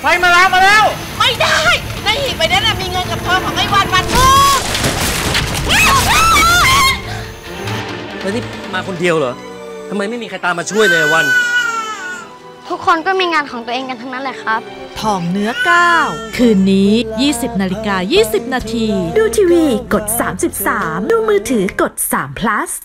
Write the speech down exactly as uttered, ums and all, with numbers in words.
ไฟมาแล้วมาแล้วไม่ได้ในหีบใบนั้นมีเงินกับทองของไอ้วันวันทองแล้วนี่มาคนเดียวเหรอทำไมไม่มีใครตามมาช่วยเลยวันทุกคนก็มีงานของตัวเองกันทั้งนั้นแหละครับทองเนื้อก้าวคืนนี้ ยี่สิบนาฬิกายี่สิบนาทีดูทีวีกดสามสิบสามดูมือถือกดสาม plus